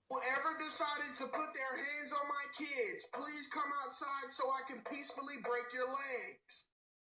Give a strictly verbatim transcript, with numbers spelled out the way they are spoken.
Whoever decided to put their hands on my kids, please come outside so I can peacefully break your legs.